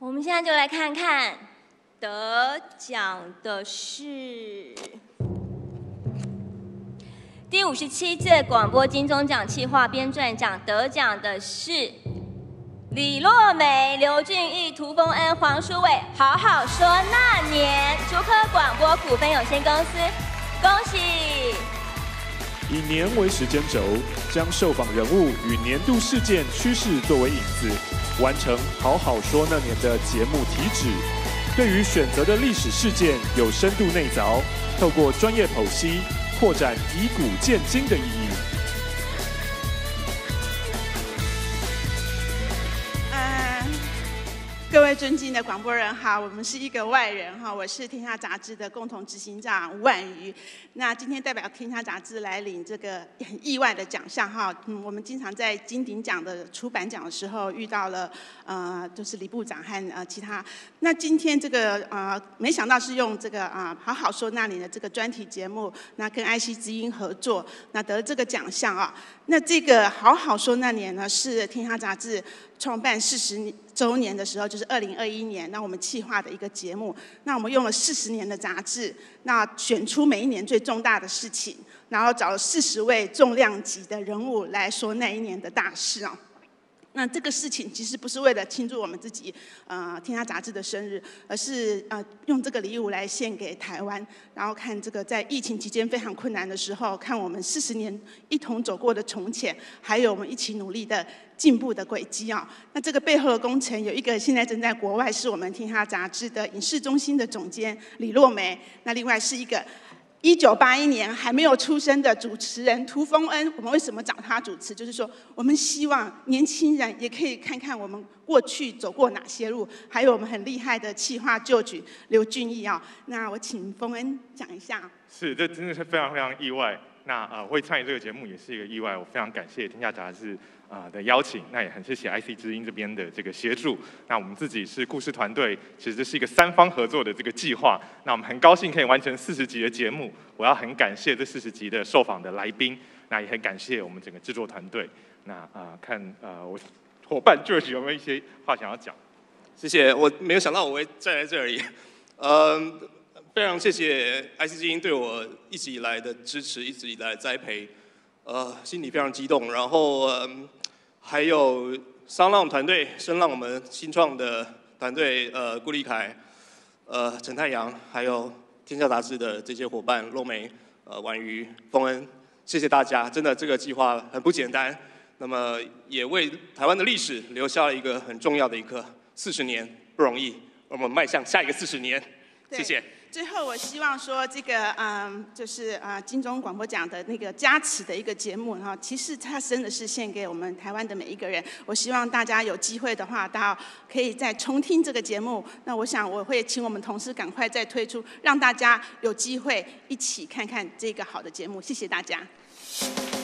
我们现在就来看看得奖的是第57届广播金钟奖企划编撰奖，得奖的是李洛梅、刘俊义、涂峰恩、黄书伟。好好说那年，竹科广播股份有限公司，恭喜！ 以年为时间轴，将受访人物与年度事件趋势作为引子，完成好好说那年的节目题旨。对于选择的历史事件有深度内凿，透过专业剖析，扩展以古鉴今的意义。 各位尊敬的广播人好，我们是一个外人哈，我是天下杂志的共同执行长吴婉瑜。那今天代表天下杂志来领这个很意外的奖项哈，我们经常在金鼎奖的出版奖的时候遇到了就是李部长和其他。那今天这个没想到是用这个好好说那年的这个专题节目，那跟 IC 之音合作，那得了这个奖项啊。那这个好好说那年呢，是天下杂志创办40周年的时候，就是2021年，那我们企划的一个节目。那我们用了40年的杂志，那选出每一年最重大的事情，然后找了40位重量级的人物来说那一年的大事啊。那这个事情其实不是为了庆祝我们自己天下杂志的生日，而是用这个礼物来献给台湾，然后看这个在疫情期间非常困难的时候，看我们40年一同走过的从前，还有我们一起努力的进步的轨迹啊。那这个背后的工程有一个现在正在国外是我们天下杂志的影视中心的总监李洛梅，那另外是一个1981年还没有出生的主持人涂峰恩。我们为什么找他主持？就是说，我们希望年轻人也可以看看我们过去走过哪些路，还有我们很厉害的企划旧举刘俊义啊。那我请峰恩讲一下。 是，这真的是非常非常意外。那会参与这个节目也是一个意外，我非常感谢天下杂志的邀请，那也很谢谢 IC 之音这边的这个协助。那我们自己是故事团队，其实这是一个3方合作的这个计划。那我们很高兴可以完成40集的节目，我要很感谢这40集的受访的来宾，那也很感谢我们整个制作团队。那看我伙伴 George 有没有一些话想要讲？ 谢谢，我没有想到我会站在这里，非常谢谢 IC 之音对我一直以来的支持，一直以来的栽培，心里非常激动。然后还有商浪团队、声浪我们新创的团队，顾立凯、陈太阳，还有天下杂志的这些伙伴，洛梅、婉瑜、峰恩，谢谢大家，真的这个计划很不简单。那么也为台湾的历史留下了一个很重要的一刻，40年不容易，我们迈向下一个40年，谢谢。 最后，我希望说这个就是金钟广播奖的那个加持的一个节目哈，其实它真的是献给我们台湾的每一个人。我希望大家有机会的话，大家可以再重听这个节目。那我想我会请我们同事赶快再推出，让大家有机会一起看看这个好的节目。谢谢大家。